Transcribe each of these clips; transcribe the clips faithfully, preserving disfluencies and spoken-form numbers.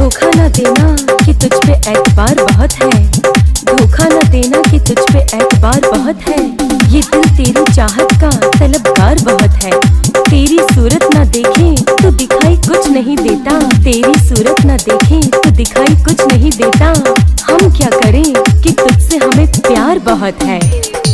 धोखा न देना कि तुझ पे एतबार बहुत है, धोखा न देना कि तुझ पे एतबार बहुत है। ये दिल तेरी चाहत का तलबगार बहुत है। तेरी सूरत न देखे तो दिखाई कुछ नहीं देता, तेरी सूरत न देखे तो दिखाई कुछ नहीं देता। हम क्या करें कि तुझसे हमें प्यार बहुत है।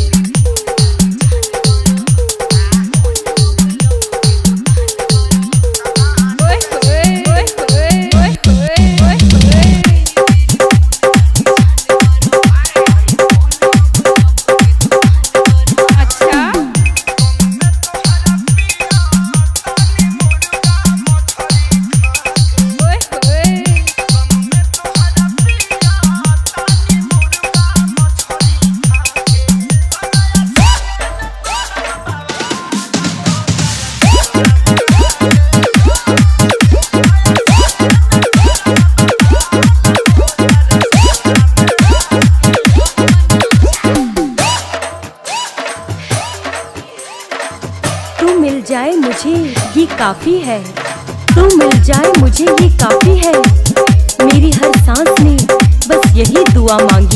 मिल जाए मुझे ये काफी है, तू मिल जाए मुझे ये काफी है। मेरी हर सांस ने बस यही दुआ मांगी।